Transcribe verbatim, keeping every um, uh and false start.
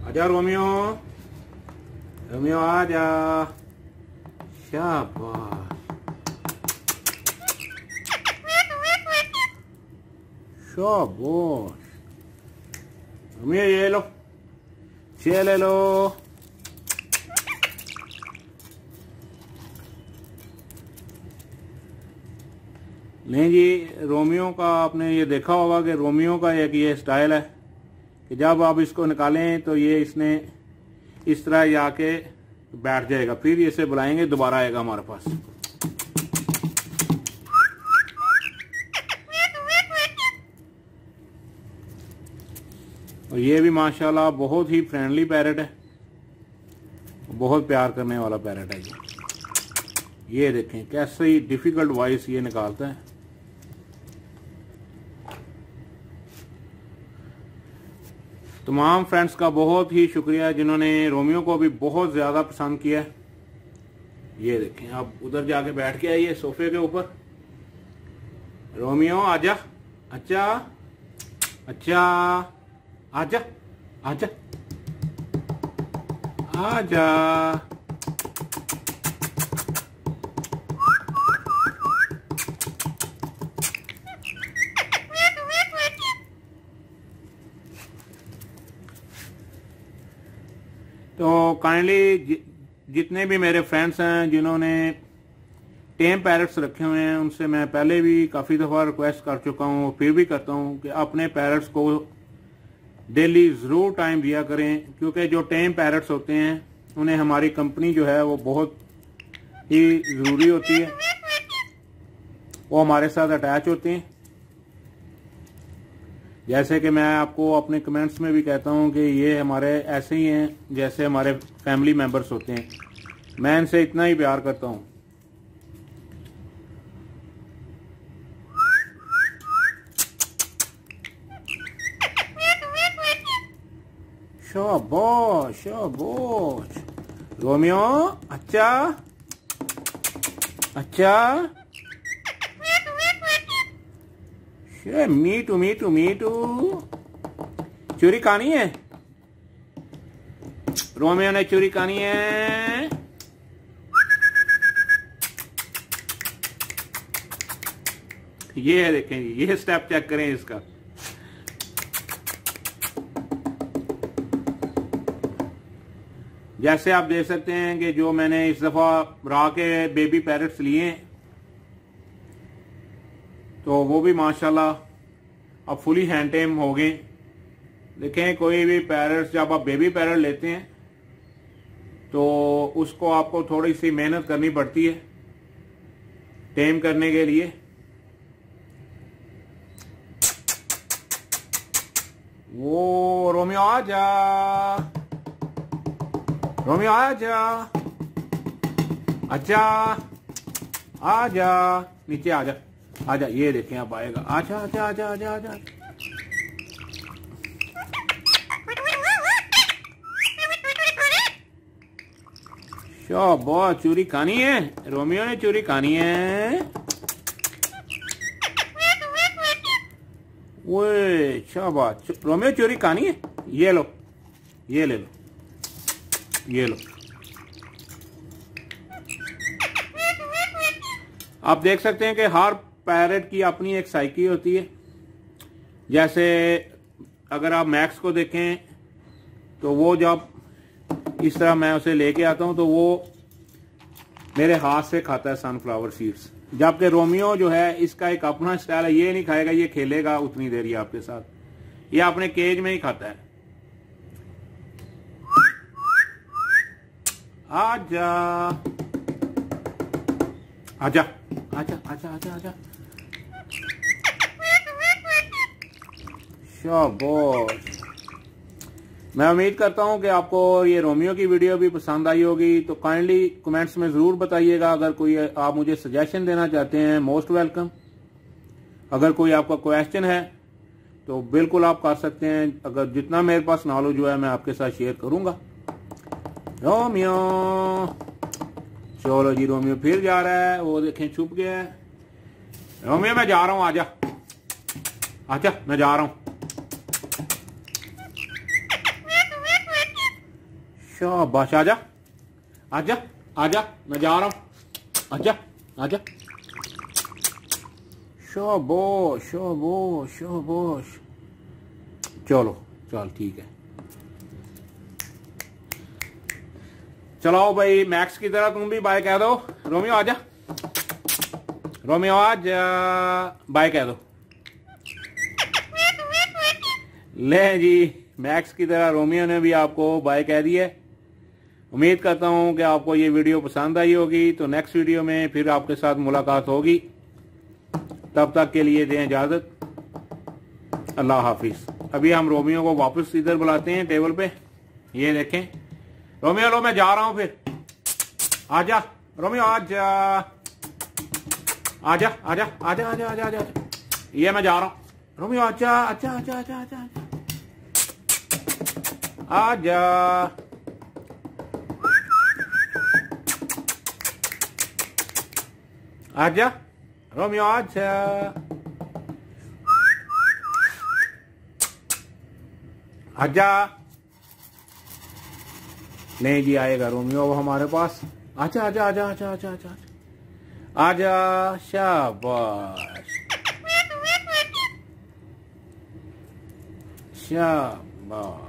आजा Romeo, Romeo आजा। शाबाश शाबाश। रोमियो ये लो, छह ले लो। नहीं जी, रोमियो का आपने ये देखा होगा कि रोमियो का एक ये स्टाइल है कि जब आप इसको निकालें तो ये इसने इस तरह जाके बैठ जाएगा, फिर इसे बुलाएंगे दोबारा आएगा हमारे पास। और ये भी माशाल्लाह बहुत ही फ्रेंडली पैरेट है, बहुत प्यार करने वाला पैरेट है ये। ये देखें कैसे डिफिकल्ट वॉइस ये निकालता है। तमाम फ्रेंड्स का बहुत ही शुक्रिया जिन्होंने रोमियो को भी बहुत ज़्यादा पसंद किया। ये देखें, आप उधर जाके बैठ के आइए सोफे के ऊपर। रोमियो आजा, अच्छा अच्छा, आजा आजा आजा। तो काइंडली जि, जितने भी मेरे फ्रेंड्स हैं जिन्होंने टेम पैरट्स रखे हुए हैं, उनसे मैं पहले भी काफ़ी दफ़ा रिक्वेस्ट कर चुका हूँ, फिर भी करता हूँ कि अपने पैरट्स को डेली ज़रूर टाइम दिया करें, क्योंकि जो टेम पैरट्स होते हैं उन्हें हमारी कंपनी जो है वो बहुत ही ज़रूरी होती है। वो हमारे साथ अटैच होते हैं। जैसे कि मैं आपको अपने कमेंट्स में भी कहता हूं कि ये हमारे ऐसे ही हैं जैसे हमारे फैमिली मेंबर्स होते हैं। मैं इनसे इतना ही प्यार करता हूं। शाबाश शाबाश। रोमियो अच्छा अच्छा। Me too me too me too. चूरी खानी है, रोमियो ने चूरी खानी है। ये देखें, ये स्टेप चेक करें इसका। जैसे आप देख सकते हैं कि जो मैंने इस दफा रा के बेबी पैरट्स लिए तो वो भी माशाल्लाह अब फुली हैंड टेम हो गए। देखें, कोई भी पैरट्स जब आप बेबी पैरट लेते हैं तो उसको आपको थोड़ी सी मेहनत करनी पड़ती है टेम करने के लिए। वो रोमियो आजा, रोमियो आजा, अच्छा आजा, नीचे आजा आजा। ये देखें अब आएगा। आजा आजा आजा आजा आजा। शाबाश, चूरी खानी है, रोमियो ने चूरी खानी है। ओए शाबाश, रोमियो चूरी खानी है। ये लो, ये ले लो, ये लो। आप देख सकते हैं कि हर पैरेट की अपनी एक साइकी होती है। जैसे अगर आप मैक्स को देखें तो वो जब इस तरह मैं उसे लेके आता हूं तो वो मेरे हाथ से खाता है सनफ्लावर सीड्स, जबकि रोमियो जो है इसका एक अपना स्टाइल है। ये नहीं खाएगा, ये खेलेगा उतनी देर ही आपके साथ, ये अपने केज में ही खाता है। आजा आजा आजा आजा आजा आजा। शाबाश। मैं उम्मीद करता हूं कि आपको ये रोमियो की वीडियो भी पसंद आई होगी। तो काइंडली कमेंट्स में जरूर बताइएगा। अगर कोई आप मुझे सजेशन देना चाहते हैं, मोस्ट वेलकम। अगर कोई आपका क्वेश्चन है तो बिल्कुल आप कर सकते हैं। अगर जितना मेरे पास नॉलेज हुआ है मैं आपके साथ शेयर करूंगा। रोमियो, चलो जी, रोमियो फिर जा रहा है। वो देखें छुप गया है। रोमियो मैं जा रहा हूं, आजा आजा, मैं जा रहा हूं। शाबाश, आजा आजा आजा, मैं जा रहा हूं, आजा आजा। शाबाश शाबाश शाबाश। चलो चल ठीक है। चलो भाई, मैक्स की तरह तुम भी बाय कह दो। रोमियो आजा, रोमियो आज बाय कह दो। ले जी, मैक्स की तरह रोमियो ने भी आपको बाय कह दी है। उम्मीद करता हूं कि आपको ये वीडियो पसंद आई होगी। तो नेक्स्ट वीडियो में फिर आपके साथ मुलाकात होगी। तब तक के लिए दें इजाजत, अल्लाह हाफिज। अभी हम रोमियो को वापस इधर बुलाते हैं टेबल पे। ये देखें रोमियो, लो मैं जा रहा हूं फिर। आजा रोमियो, आजा आजा आजा आजा आजा आजा आजा। ये मैं जा रहा हूं रोमियो, आजा आजा आजा आजा आजा आजा। आजा रोमियो, आजा आजा। नहीं जी, आएगा रोमियो अब हमारे पास। आजा आजा आजा आजा आजा आजा आजा। शाबाश शाबाश।